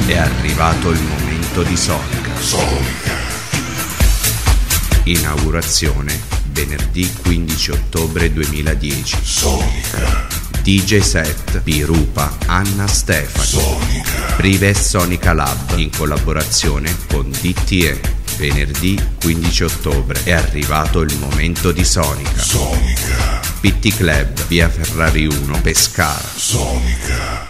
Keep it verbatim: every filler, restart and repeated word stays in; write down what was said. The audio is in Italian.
È arrivato il momento di Sonica. Sonica. Inaugurazione venerdì quindici ottobre duemiladieci. Sonica. D J set Pirupa Anna Stefani. Sonica. Prive Sonica Lab in collaborazione con D T E. Venerdì quindici ottobre è arrivato il momento di Sonica. Sonica. P T Club, via Ferrari uno, Pescara. Sonica.